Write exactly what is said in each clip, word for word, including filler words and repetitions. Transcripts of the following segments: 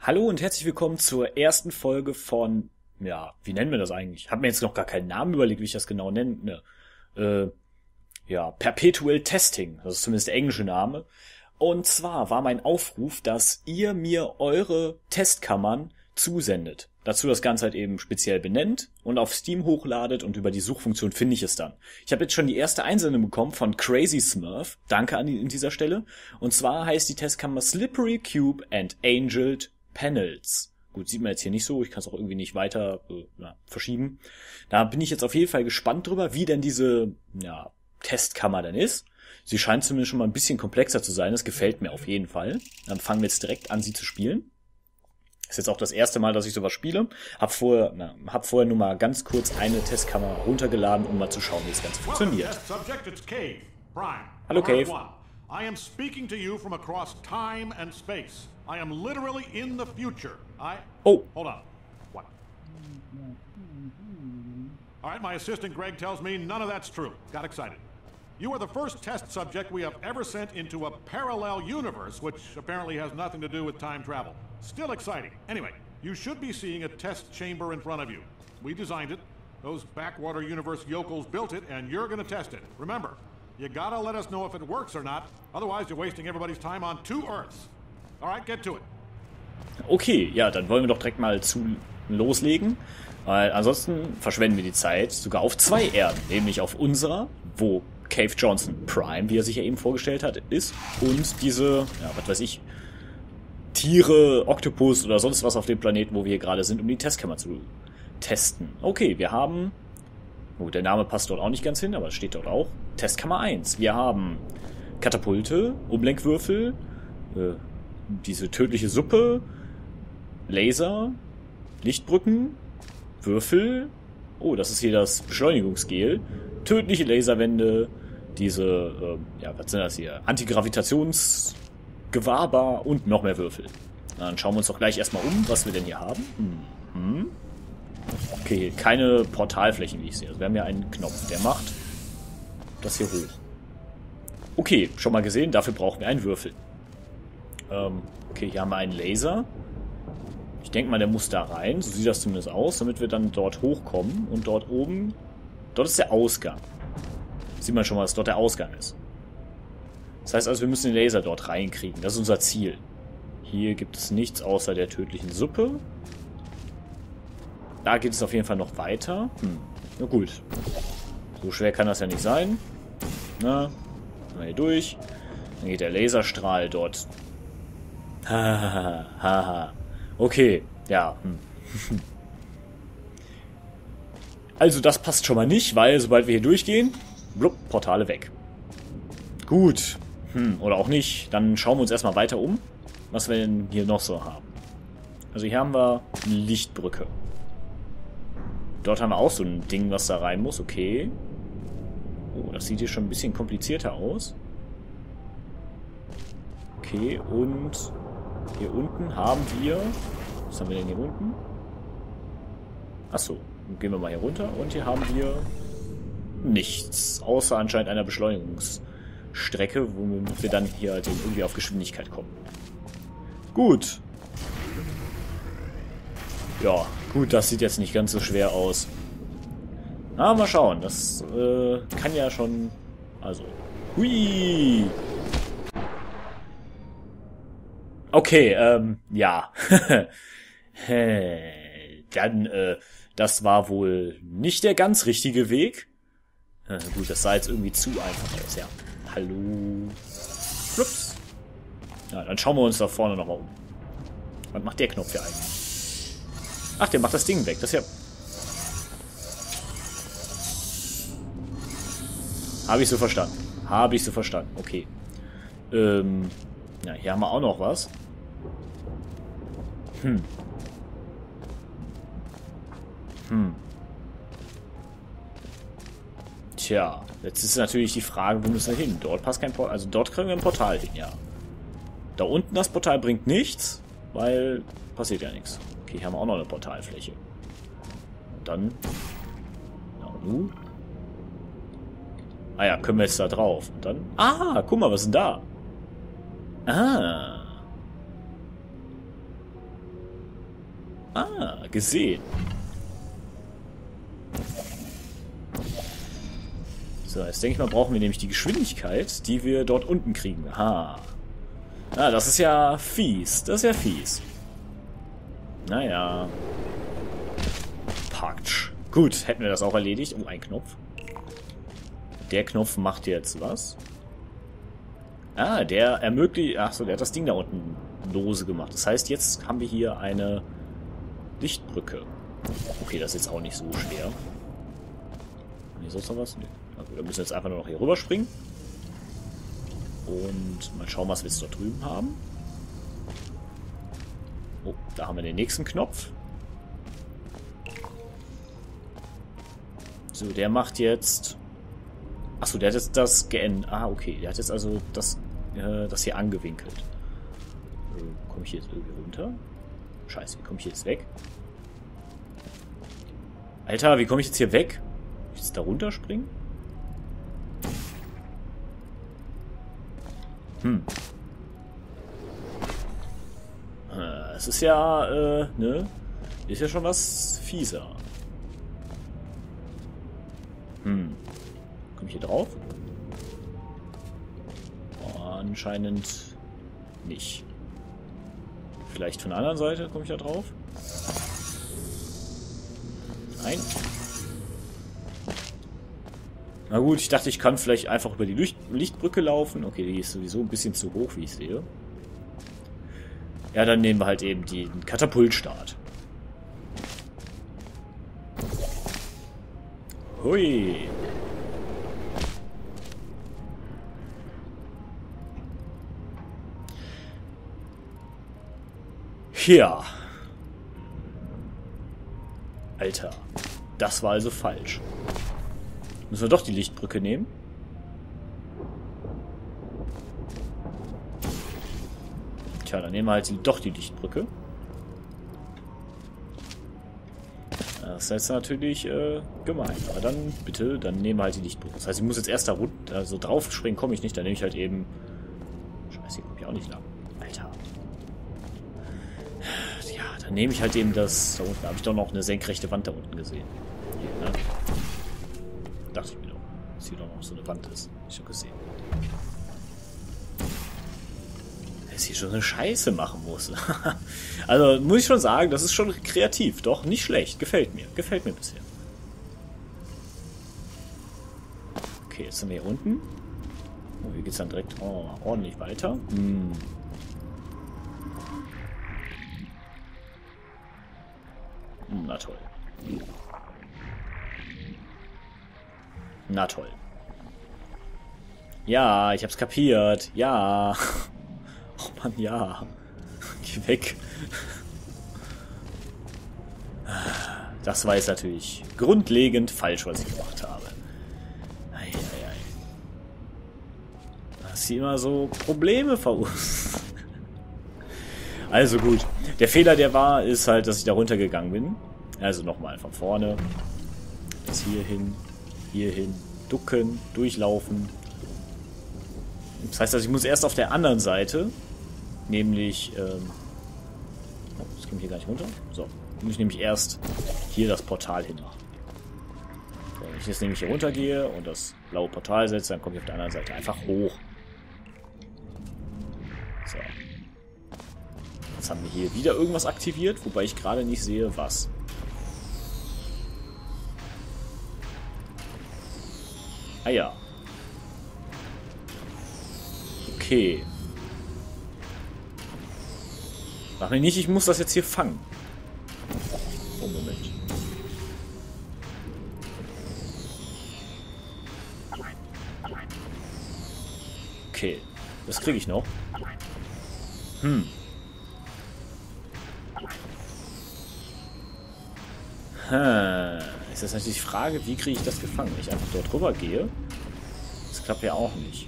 Hallo und herzlich willkommen zur ersten Folge von, ja, wie nennen wir das eigentlich? Ich habe mir jetzt noch gar keinen Namen überlegt, wie ich das genau nenne. Äh, ja, Perpetual Testing, das ist zumindest der englische Name. Und zwar war mein Aufruf, dass ihr mir eure Testkammern zusendet. Dazu das Ganze halt eben speziell benennt und auf Steam hochladet und über die Suchfunktion finde ich es dann. Ich habe jetzt schon die erste Einsendung bekommen von Crazy Smurf. Danke an die, an dieser Stelle. Und zwar heißt die Testkammer Slippery Cube and Angeled Panels. Gut, sieht man jetzt hier nicht so. Ich kann es auch irgendwie nicht weiter äh, ja, verschieben. Da bin ich jetzt auf jeden Fall gespannt drüber, wie denn diese ja, Testkammer denn ist. Sie scheint zumindest schon mal ein bisschen komplexer zu sein. Das gefällt mir auf jeden Fall. Dann fangen wir jetzt direkt an, sie zu spielen. Ist jetzt auch das erste Mal, dass ich sowas spiele. Hab vorher, na, hab vorher nur mal ganz kurz eine Testkammer runtergeladen, um mal zu schauen, wie das Ganze funktioniert. Hallo Cave. I am speaking to you from across time and space. I am literally in the future. I Oh. Hold on. What? All right, my assistant Greg tells me none of that's true. Got excited. You are the first test subject we have ever sent into a parallel universe, which apparently has nothing to do with time travel. Still exciting. Anyway, you should be seeing a test chamber in front of you. We designed it. Those backwater universe yokels built it, and you're going to test it. Remember, you gotta let us know if it works or not. Otherwise, you're wasting everybody's time on two Earths. All right, get to it. Okay, ja, dann wollen wir doch direkt mal zu loslegen. Weil ansonsten verschwenden wir die Zeit sogar auf zwei Erden. Nämlich auf unserer, wo Cave Johnson Prime, wie er sich ja eben vorgestellt hat, ist. Und diese, ja, was weiß ich, Tiere, Oktopus oder sonst was auf dem Planeten, wo wir hier gerade sind, um die Testkammer zu testen. Okay, wir haben... Oh, der Name passt dort auch nicht ganz hin, aber es steht dort auch. Testkammer eins. Wir haben Katapulte, Umlenkwürfel, äh, diese tödliche Suppe, Laser, Lichtbrücken, Würfel. Oh, das ist hier das Beschleunigungsgel. Tödliche Laserwände, diese, äh, ja, was sind das hier? Antigravitationsgewaber und noch mehr Würfel. Dann schauen wir uns doch gleich erstmal um, was wir denn hier haben. Mhm. Okay, keine Portalflächen, wie ich sehe. Also wir haben ja einen Knopf, der macht das hier hoch. Okay, schon mal gesehen, dafür brauchen wir einen Würfel. Ähm, okay, hier haben wir einen Laser. Ich denke mal, der muss da rein. So sieht das zumindest aus, damit wir dann dort hochkommen. Und dort oben, dort ist der Ausgang. Sieht man schon mal, dass dort der Ausgang ist. Das heißt also, wir müssen den Laser dort reinkriegen. Das ist unser Ziel. Hier gibt es nichts außer der tödlichen Suppe. Da geht es auf jeden Fall noch weiter. Hm, na gut. So schwer kann das ja nicht sein. Na, mal hier durch. Dann geht der Laserstrahl dort. Hahaha. Haha. Okay, ja. Hm. Also das passt schon mal nicht, weil sobald wir hier durchgehen, blub, Portale weg. Gut. Hm, oder auch nicht. Dann schauen wir uns erstmal weiter um, was wir denn hier noch so haben. Also hier haben wir eine Lichtbrücke. Dort haben wir auch so ein Ding, was da rein muss. Okay. Oh, das sieht hier schon ein bisschen komplizierter aus. Okay, und hier unten haben wir... Was haben wir denn hier unten? Achso, gehen wir mal hier runter. Und hier haben wir nichts. Außer anscheinend einer Beschleunigungsstrecke, womit wir dann hier halt irgendwie auf Geschwindigkeit kommen. Gut. Ja, gut, das sieht jetzt nicht ganz so schwer aus. Na, mal schauen. Das äh, kann ja schon... Also... Hui! Okay, ähm, ja. Dann, äh, das war wohl nicht der ganz richtige Weg. Äh, gut, das sah jetzt irgendwie zu einfach aus, ja. Hallo. Ups. Ja, dann schauen wir uns da vorne nochmal um. Was macht der Knopf hier eigentlich? Ach, der macht das Ding weg. Das ist ja... Habe ich so verstanden. Habe ich so verstanden. Okay. Ähm... Ja, hier haben wir auch noch was. Hm. Hm. Tja, jetzt ist natürlich die Frage, wo müssen wir hin? Dort passt kein Portal. Also dort kriegen wir ein Portal hin, ja. Da unten das Portal bringt nichts, weil passiert ja nichts. Okay, hier haben wir auch noch eine Portalfläche. Und dann... Ja, und nun? Ah ja, können wir jetzt da drauf. Und dann... Ah, guck mal, was ist denn da? Ah. Ah, gesehen. So, jetzt denke ich mal, brauchen wir nämlich die Geschwindigkeit, die wir dort unten kriegen. Aha. Ah, das ist ja fies. Das ist ja fies. Naja. Patsch. Gut, hätten wir das auch erledigt. Oh, ein Knopf. Der Knopf macht jetzt was? Ah, der ermöglicht... Achso, der hat das Ding da unten lose gemacht. Das heißt, jetzt haben wir hier eine Lichtbrücke. Okay, das ist jetzt auch nicht so schwer. Hier sonst noch was? Nee. Also, wir müssen jetzt einfach nur noch hier rüberspringen. Und mal schauen, was wir jetzt dort drüben haben. Oh, da haben wir den nächsten Knopf. So, der macht jetzt... Achso, der hat jetzt das geändert. Ah, okay. Der hat jetzt also das, äh, das hier angewinkelt. Äh, komme ich hier jetzt irgendwie runter? Scheiße, wie komme ich jetzt weg? Alter, wie komme ich jetzt hier weg? Kann ich jetzt da runterspringen? Hm. Es ist ja, äh, ne? Ist ja schon was fieser. Hm. Komme ich hier drauf? Oh, anscheinend nicht. Vielleicht von der anderen Seite komme ich da drauf? Nein. Na gut, ich dachte, ich kann vielleicht einfach über die Licht Lichtbrücke laufen. Okay, die ist sowieso ein bisschen zu hoch, wie ich sehe. Ja, dann nehmen wir halt eben den Katapultstart. Hui. Ja. Alter. Das war also falsch. Müssen wir doch die Lichtbrücke nehmen? Tja, dann nehmen wir halt die, doch die Lichtbrücke. Das ist jetzt natürlich äh, gemein. Aber dann bitte, dann nehmen wir halt die Lichtbrücke. Das heißt, ich muss jetzt erst da runter, also drauf springen komme ich nicht. Dann nehme ich halt eben... Scheiße, hier komme ich auch nicht lang. Alter. Ja, dann nehme ich halt eben das... Da unten habe ich doch noch eine senkrechte Wand da unten gesehen. Hier, ne? Dachte ich mir doch, dass hier doch noch so eine Wand ist. Ich schon gesehen. Dass hier schon eine Scheiße machen muss. Also muss ich schon sagen, das ist schon kreativ. Doch, nicht schlecht. Gefällt mir. Gefällt mir bisher. Okay, jetzt sind wir hier unten. Oh, hier geht's dann direkt oh, ordentlich weiter. Hm. Na toll. Na toll. Ja, ich hab's kapiert. Ja. Oh Mann, ja. Geh weg. Das war jetzt natürlich grundlegend falsch, was ich gemacht habe. Eieiei. Dass sie immer so Probleme verursachen. Also gut. Der Fehler, der war, ist halt, dass ich da runtergegangen bin. Also nochmal von vorne. Bis hier hin. Hier hin. Ducken. Durchlaufen. Das heißt also, ich muss erst auf der anderen Seite, nämlich, ähm, oh, das kommt hier gar nicht runter. So, muss ich nämlich erst hier das Portal hinmachen. So, wenn ich jetzt nämlich hier runter gehe und das blaue Portal setze, dann komme ich auf der anderen Seite einfach hoch. So. Jetzt haben wir hier wieder irgendwas aktiviert, wobei ich gerade nicht sehe, was. Ah ja. Okay. Sag mir nicht, ich muss das jetzt hier fangen. Oh, Moment. Okay. Das kriege ich noch. Hm. Hm. Ist jetzt natürlich die Frage, wie kriege ich das gefangen? Wenn ich einfach dort rüber gehe. Das klappt ja auch nicht.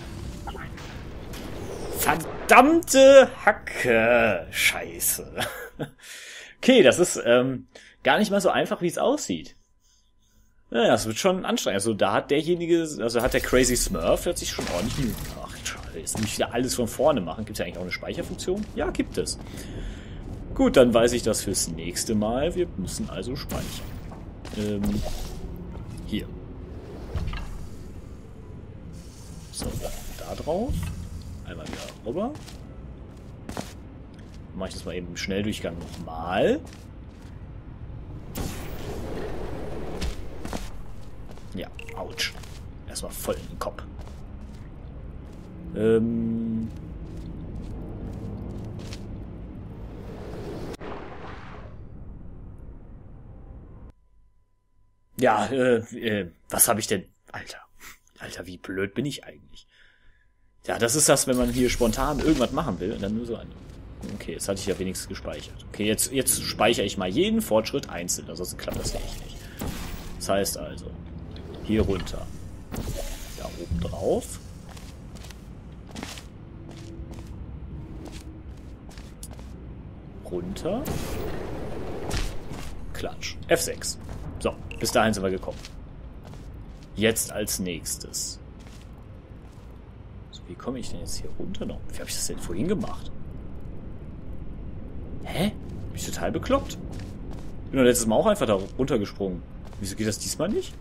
Verdammte Hacke! Scheiße. Okay, das ist ähm, gar nicht mal so einfach, wie es aussieht. Naja, das wird schon anstrengend. Also da hat derjenige, also hat der Crazy Smurf, hat sich schon ordentlich Mühe gemacht. Scheiße, jetzt muss ich wieder alles von vorne machen. Gibt es ja eigentlich auch eine Speicherfunktion? Ja, gibt es. Gut, dann weiß ich das fürs nächste Mal. Wir müssen also speichern. Ähm, hier. So, da drauf. Einmal wieder rüber. Dann mache ich das mal eben im Schnelldurchgang nochmal. Ja, ouch. Erstmal voll in den Kopf. Ähm... Ja, äh, äh, was habe ich denn... Alter, Alter, wie blöd bin ich eigentlich? Ja, das ist das, wenn man hier spontan irgendwas machen will und dann nur so ein... Okay, jetzt hatte ich ja wenigstens gespeichert. Okay, jetzt, jetzt speichere ich mal jeden Fortschritt einzeln, ansonsten klappt das ja echt nicht. Das heißt also, hier runter. Da oben drauf. Runter. Klatsch. F sechs. So, bis dahin sind wir gekommen. Jetzt als nächstes. So, wie komme ich denn jetzt hier runter noch? Wie habe ich das denn vorhin gemacht? Hä? Bin ich total bekloppt? Bin doch letztes Mal auch einfach da runtergesprungen. Wieso geht das diesmal nicht?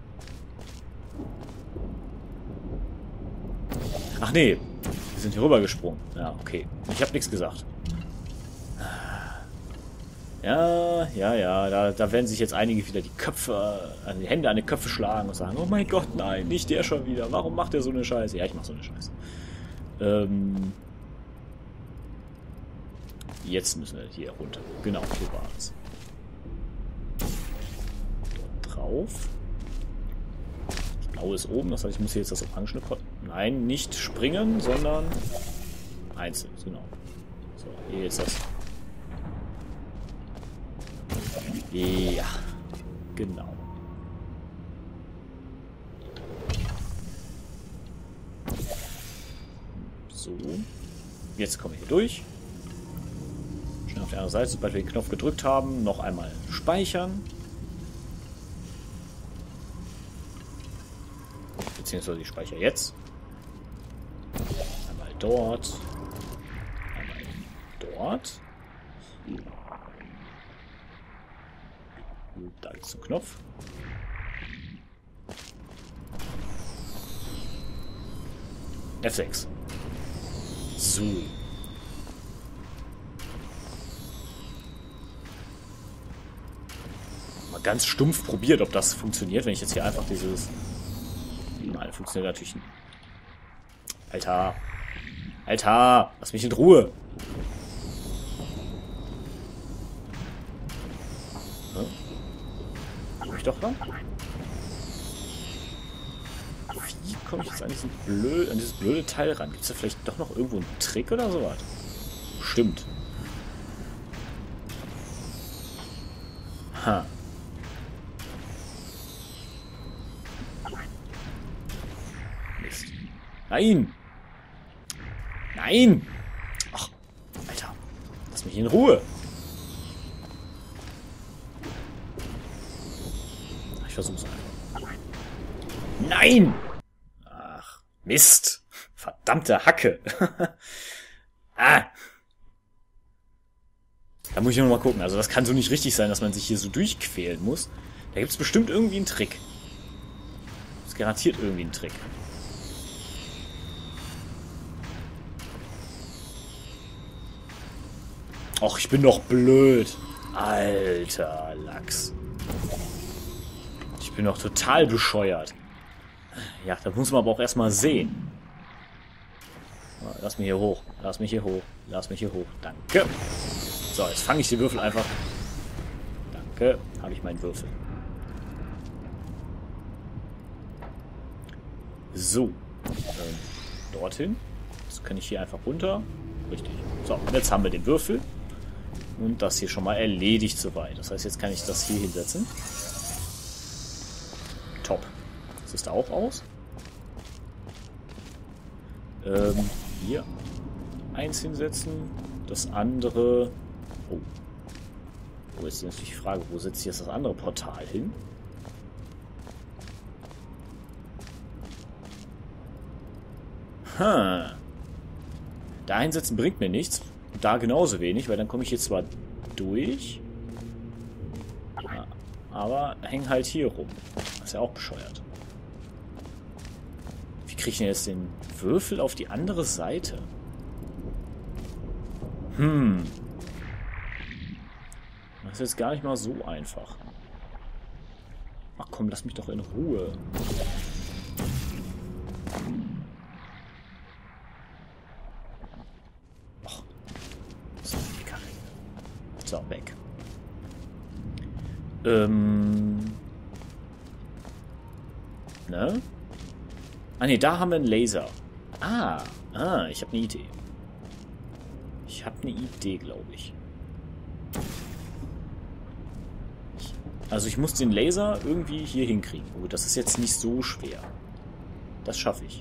Ach nee, wir sind hier rübergesprungen. Ja, okay. Ich habe nichts gesagt. Ja, ja, ja, da, da werden sich jetzt einige wieder die Köpfe, also die Hände an die Köpfe schlagen und sagen, oh mein Gott, nein, nicht der schon wieder. Warum macht der so eine Scheiße? Ja, ich mach so eine Scheiße. Ähm, jetzt müssen wir hier runter. Genau, hier war es. Dort drauf. Das Blaue ist oben, das heißt, ich muss hier jetzt das orangene Pot. Nein, nicht springen, sondern einzeln, genau. So, hier ist das. Ja, genau. So. Jetzt kommen wir hier durch. Schnell auf der anderen Seite, sobald wir den Knopf gedrückt haben, noch einmal speichern. Beziehungsweise ich speichere jetzt. Einmal dort. Einmal dort. Da ist ein Knopf. F sechs. So. Mal ganz stumpf probiert, ob das funktioniert, wenn ich jetzt hier einfach dieses... Nein, funktioniert natürlich nicht. Alter. Alter, lass mich in Ruhe. Ich doch ran? Wie komme ich jetzt an, diesen blöd, an dieses blöde Teil ran? Gibt es da vielleicht doch noch irgendwo einen Trick oder sowas? Stimmt. Ha. Mist. Nein! Nein! Ach, Alter. Lass mich in Ruhe. Ich versuch's einfach. Nein! Ach, Mist. Verdammte Hacke. Ah. Da muss ich noch mal gucken. Also das kann so nicht richtig sein, dass man sich hier so durchquälen muss. Da gibt's bestimmt irgendwie einen Trick. Das ist garantiert irgendwie ein Trick. Och, ich bin doch blöd. Alter Lachs. Ich bin doch total bescheuert. Ja, das muss man aber auch erstmal sehen. Lass mich hier hoch. Lass mich hier hoch. Lass mich hier hoch. Danke. So, jetzt fange ich die Würfel einfach. Danke. Habe ich meinen Würfel. So. Ähm, dorthin. Jetzt kann ich hier einfach runter. Richtig. So, und jetzt haben wir den Würfel. Und das hier schon mal erledigt soweit. Das heißt, jetzt kann ich das hier hinsetzen. Top. Das ist da auch aus. Ähm, hier. Eins hinsetzen. Das andere... Oh. Oh, jetzt ist natürlich die Frage, wo setze ich jetzt das andere Portal hin? Hm. Da einsetzen bringt mir nichts. da genauso wenig, weil dann komme ich hier zwar durch, aber häng halt hier rum. Das ist ja auch bescheuert. Wie kriege ich denn jetzt den Würfel auf die andere Seite? Hm. Das ist jetzt gar nicht mal so einfach. Ach komm, lass mich doch in Ruhe. Ach. So, so, weg. Ähm. Ne? Ah ne, da haben wir einen Laser. Ah, ah, ich habe eine Idee. Ich habe eine Idee, glaube ich. Also ich muss den Laser irgendwie hier hinkriegen. Oh, das ist jetzt nicht so schwer. Das schaffe ich.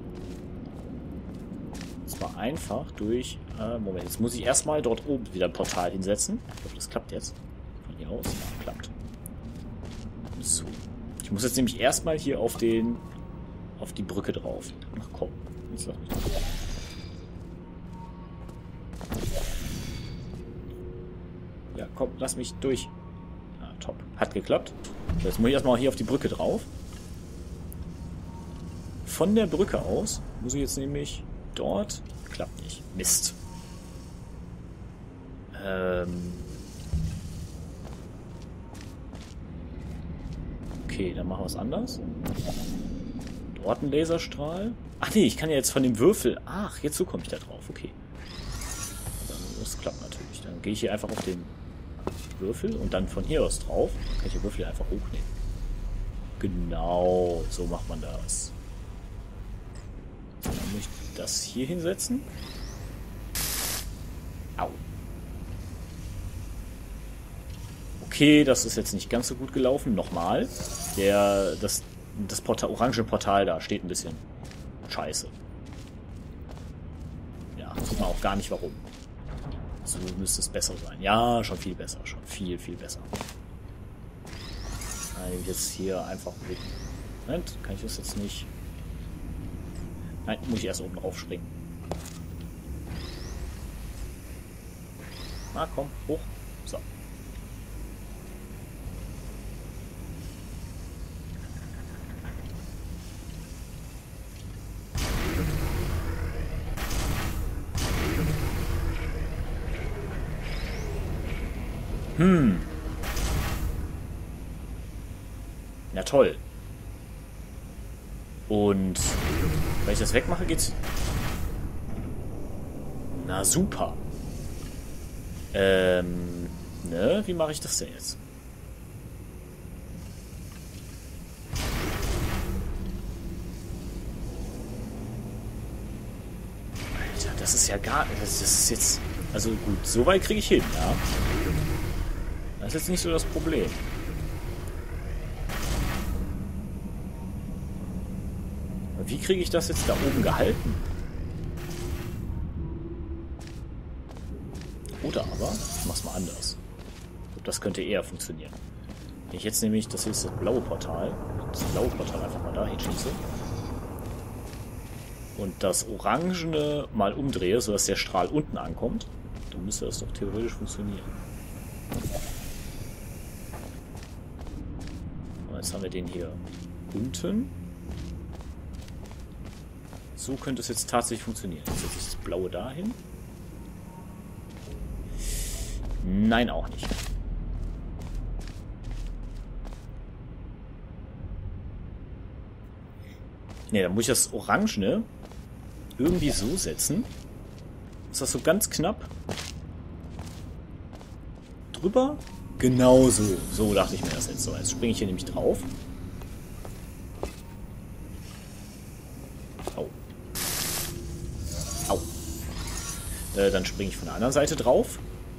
Und zwar einfach durch... Äh, Moment, jetzt muss ich erstmal dort oben wieder ein Portal hinsetzen. Ich glaube, das klappt jetzt. Von hier aus. Ja, klappt. So. Ich muss jetzt nämlich erstmal hier auf den... auf die Brücke drauf. Ach komm. Jetzt lass mich drauf. Ja, komm, lass mich durch. Top. Hat geklappt. Jetzt muss ich erstmal hier auf die Brücke drauf. Von der Brücke aus muss ich jetzt nämlich dort... Klappt nicht. Mist. Ähm... Okay, dann machen wir es anders. Dort ein Laserstrahl. Ach nee, ich kann ja jetzt von dem Würfel... Ach, jetzt so komme ich da drauf. Okay. Das klappt natürlich. Dann gehe ich hier einfach auf den... Würfel und dann von hier aus drauf. Dann kann ich den Würfel einfach hochnehmen. Genau, so macht man das. So, dann muss ich das hier hinsetzen. Au. Okay, das ist jetzt nicht ganz so gut gelaufen. Nochmal. Der, das, das Portal, orange Portal da steht ein bisschen scheiße. Ja, tut man auch gar nicht warum. So müsste es besser sein. Ja, schon viel besser. Schon viel, viel besser. Kann ich jetzt hier einfach... Moment, kann ich das jetzt nicht... Nein, muss ich erst oben drauf springen. Na komm, hoch. So. Hm. Ja, toll. Und wenn ich das wegmache, geht's... Na, super. Ähm, ne? Wie mache ich das denn jetzt? Alter, das ist ja gar... Das ist jetzt... Also gut, so weit kriege ich hin, ja. Das ist jetzt nicht so das Problem. Wie kriege ich das jetzt da oben gehalten? Oder aber, ich mach's mal anders. Ich glaube, das könnte eher funktionieren. Wenn ich jetzt nämlich, das hier ist das blaue Portal, das blaue Portal einfach mal da hinschieße und das orangene mal umdrehe, sodass der Strahl unten ankommt, dann müsste das doch theoretisch funktionieren. Jetzt haben wir den hier unten. So könnte es jetzt tatsächlich funktionieren. Jetzt setze ich das blaue dahin. Nein, auch nicht. Ne, dann muss ich das Orangene irgendwie so setzen. Ist das so ganz knapp? Drüber? Genau so. So dachte ich mir das jetzt so. Jetzt springe ich hier nämlich drauf. Au. Au. Äh, dann springe ich von der anderen Seite drauf.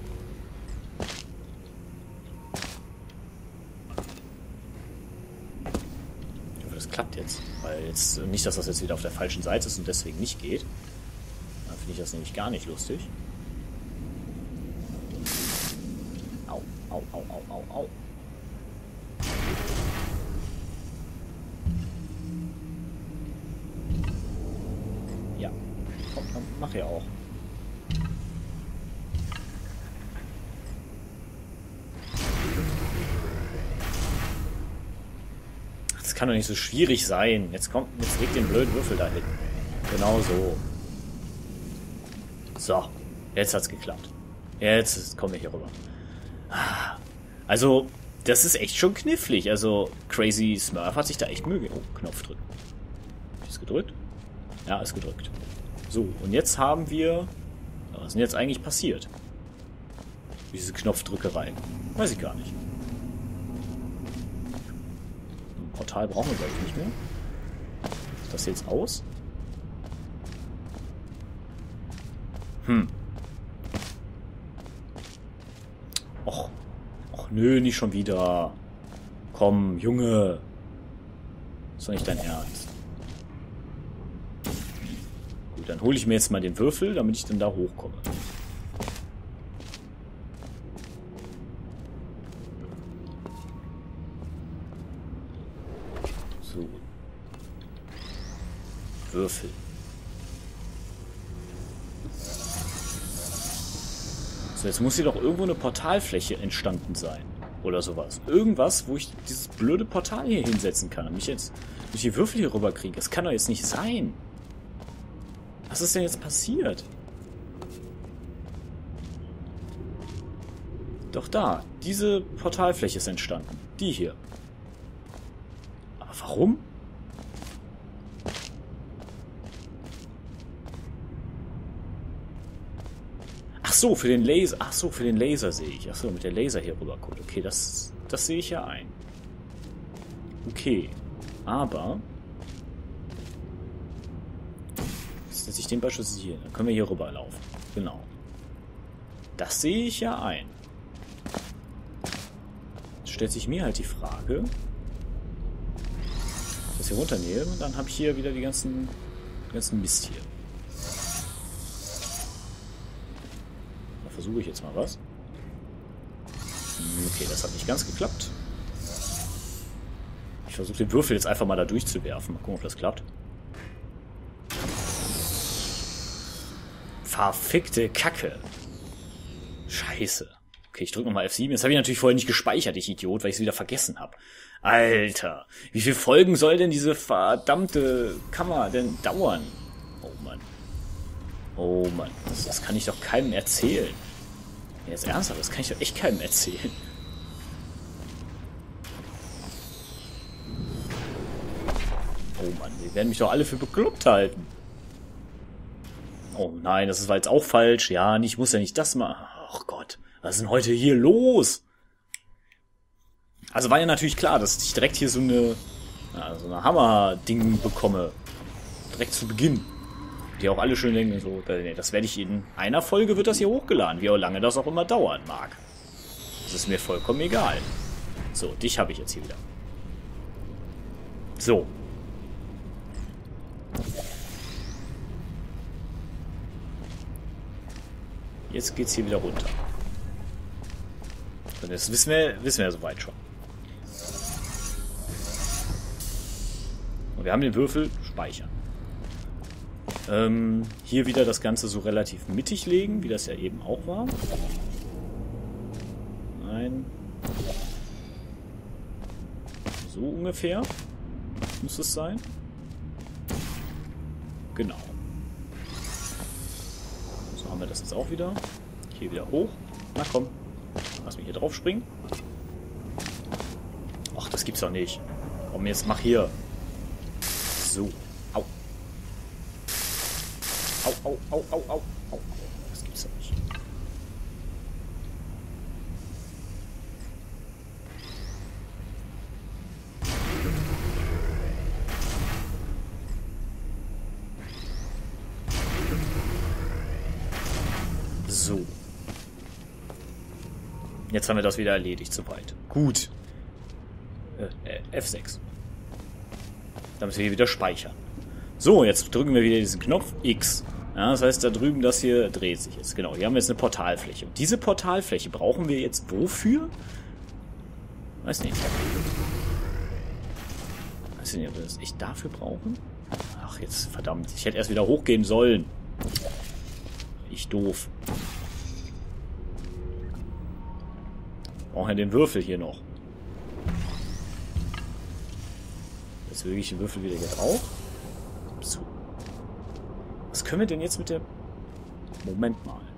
Ich hoffe, das klappt jetzt. Weil jetzt nicht, dass das jetzt wieder auf der falschen Seite ist und deswegen nicht geht. Dann finde ich das nämlich gar nicht lustig. Au, au, au, au, au, au. Ja, komm, dann mach ja auch. Das kann doch nicht so schwierig sein. Jetzt kommt, jetzt leg den blöden Würfel da hin. Genau so. So, jetzt hat's geklappt. Jetzt kommen wir hier rüber. Also, das ist echt schon knifflig. Also, Crazy Smurf hat sich da echt Mühe gegeben. Oh, Knopf drücken. Ist gedrückt? Ja, ist gedrückt. So, und jetzt haben wir... Was ist denn jetzt eigentlich passiert? Diese Knopfdrückerei. Weiß ich gar nicht. Ein Portal brauchen wir, glaube ich, nicht mehr. Ist das jetzt aus? Hm. Och. Och, nö, nicht schon wieder. Komm, Junge. Ist doch nicht dein Ernst. Gut, dann hole ich mir jetzt mal den Würfel, damit ich dann da hochkomme. So. Würfel. So, jetzt muss hier doch irgendwo eine Portalfläche entstanden sein. Oder sowas. Irgendwas, wo ich dieses blöde Portal hier hinsetzen kann. Und mich jetzt durch die Würfel hier rüber kriege. Das kann doch jetzt nicht sein. Was ist denn jetzt passiert? Doch da. Diese Portalfläche ist entstanden. Die hier. Aber warum? Ach so, für den Laser. Ach so, für den Laser sehe ich. Ach so, mit der Laser hier rüber guckt. Okay, das, das sehe ich ja ein. Okay. Aber... Jetzt setze ich den beispielsweise hier. Dann können wir hier rüberlaufen. Genau. Das sehe ich ja ein. Jetzt stellt sich mir halt die Frage... Ich das hier runternehme und dann habe ich hier wieder die ganzen, ganzen Mist hier. Versuche ich jetzt mal was. Okay, das hat nicht ganz geklappt. Ich versuche den Würfel jetzt einfach mal da durchzuwerfen. Mal gucken, ob das klappt. Verfickte Kacke. Scheiße. Okay, ich drücke nochmal F sieben. Jetzt habe ich natürlich vorher nicht gespeichert, ich Idiot, weil ich es wieder vergessen habe. Alter, wie viele Folgen soll denn diese verdammte Kammer denn dauern? Oh Mann. Oh Mann, das, das kann ich doch keinem erzählen. Jetzt ernsthaft, das kann ich doch echt keinem erzählen. Oh Mann, die werden mich doch alle für bekloppt halten. Oh nein, das war jetzt auch falsch. Ja, ich muss ja nicht das machen. Ach Gott, was ist denn heute hier los? Also war ja natürlich klar, dass ich direkt hier so eine, ja, so eine Hammer-Ding bekomme. Direkt zu Beginn. Die auch alle schön denken, so, das werde ich in einer Folge, wird das hier hochgeladen, wie auch lange das auch immer dauern mag. Das ist mir vollkommen egal. So, dich habe ich jetzt hier wieder. So. Jetzt geht's hier wieder runter. Und das wissen wir, wissen wir ja soweit schon. Und wir haben den Würfel, speichern. Ähm, hier wieder das Ganze so relativ mittig legen, wie das ja eben auch war. Nein. So ungefähr muss es sein. Genau. So haben wir das jetzt auch wieder. Hier wieder hoch. Na komm. Lass mich hier drauf springen. Ach, das gibt's doch nicht. Komm, jetzt mach hier. So. Au. Au, au, au, au, au, au. Das gibt's doch nicht. So. Jetzt haben wir das wieder erledigt, soweit. Gut. Äh, F sechs. Dann müssen wir hier wieder speichern. So, jetzt drücken wir wieder diesen Knopf X. Ja, das heißt, da drüben das hier dreht sich jetzt. Genau, hier haben wir jetzt eine Portalfläche. Und diese Portalfläche brauchen wir jetzt wofür? Weiß nicht. Weiß nicht, ob wir das echt dafür brauchen? Ach, jetzt, verdammt. Ich hätte erst wieder hochgehen sollen. Ich doof. Brauchen wir den Würfel hier noch. Jetzt bewege ich den Würfel wieder hier drauf. Komm zu. Was können wir denn jetzt mit der... Moment mal.